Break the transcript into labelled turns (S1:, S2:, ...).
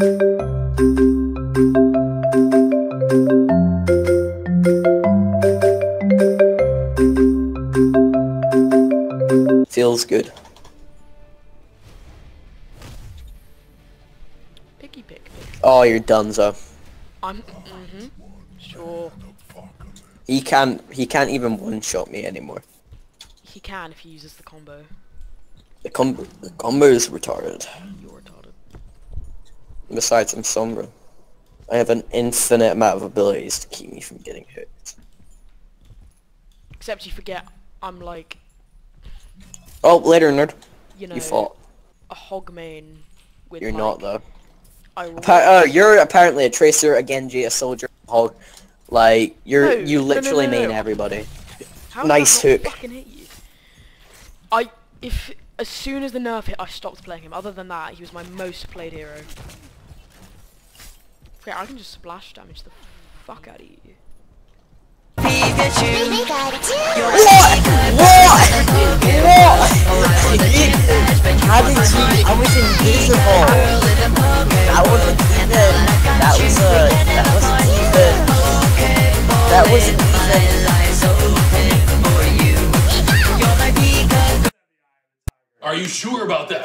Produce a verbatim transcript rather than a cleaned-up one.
S1: Feels good.
S2: Picky pick, pick.
S1: Oh, you're donezo.
S2: I'm. Mm-hmm. Sure.
S1: He can't. He can't even one-shot me anymore.
S2: He can if he uses the combo.
S1: The combo. The combo is retarded.
S2: You're retarded.
S1: Besides, I'm sombra. I have an infinite amount of abilities to keep me from getting hit.
S2: Except you forget, I'm like.
S1: Oh, later, nerd.
S2: You know.
S1: You fought.
S2: A hog main. With
S1: You're
S2: like,
S1: not though.
S2: I
S1: Appa oh, you're apparently a tracer, a Genji, a soldier, a hog. Like you're
S2: No,
S1: you
S2: no, no,
S1: literally
S2: no, no.
S1: main everybody.
S2: How
S1: Nice
S2: did that not
S1: hook.
S2: fucking hit you? I if as soon as the nerf hit, I stopped playing him. Other than that, he was my most played hero. Okay, I can just splash damage the fuck out of you.
S1: What? What? What? How did you? I was invisible. That wasn't even. That was a. That wasn't even. That wasn't even.
S3: Are you sure about that?